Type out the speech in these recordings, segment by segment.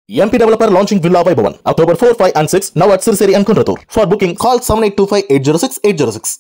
MP developer launching Villa Vaibhavan October 4, 5 and 6 now at Sirseri and Kunratur. For booking call 7825 806 806.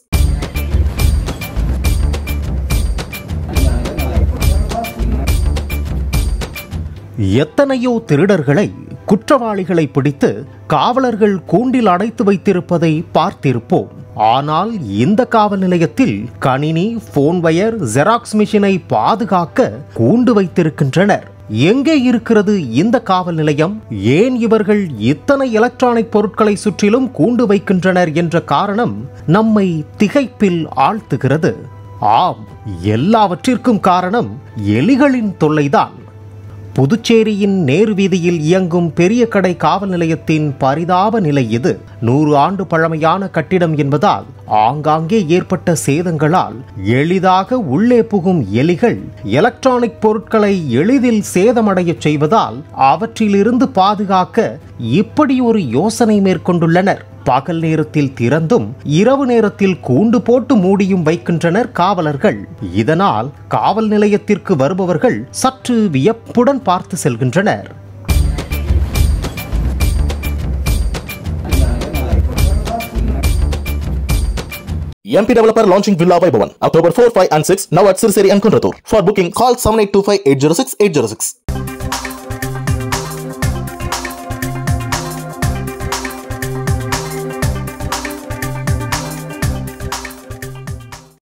எத்தனையோ திருடர்களை குற்றவாளிகளை பிடித்து காவலர்கள் கூண்டில் அடைத்து வைத்திருப்பதை பார்த்திருப்போம். ஆனால் இந்த காவல் நிலையத்தில் கணினி, போன் வயர், ஜெராக்ஸ் மிஷினை பாதுகாக்க கூண்டு வைத்திருக்கின்றனர். எங்கே இருக்கிறது இந்த காவல் நிலையம்? ஏன் இவர்கள் இத்தனை எலக்ட்ரானிக் பொருட்களை சுற்றிலும் கூண்டு வைக்கின்றனர் என்ற காரணம் நம்மை திகைப்பில் ஆழ்த்துகிறது. ஆம், எல்லாவற்றிற்கும் காரணம் எலிகளின் தொல்லைதான். புதுச்சேரியின் நேரு வீதியில் இயங்கும் பெரிய கடை காவல் நிலையத்தின் பரிதாப நிலை இது. 100 ஆண்டு பழமையான கட்டிடம் என்பதால் ஆங்காங்கே ஏற்பட்ட சேதங்களால் எளிதாக உள்ளே புகும் எலிகள் எலக்ட்ரானிக் பொருட்களை எளிதில் சேதமடைய செய்வதால் அவற்றிலிருந்து பாதுகாக்க இப்படி ஒரு யோசனை மேற்கொண்டுள்ளனர். பகல் நேரத்தில் திறந்தும் இரவு நேரத்தில் கூண்டு போட்டு மூடியும் வைக்கின்றனர் காவலர்கள். இதனால் காவல் நிலையத்திற்கு வருபவர்கள் சற்று வியப்புடன் பார்த்து செல்கின்றனர். MP developer launching Villa Vaibhavan October 4, 5 and 6 now at Sirseri and Kunratur. For booking call 7825 806 806.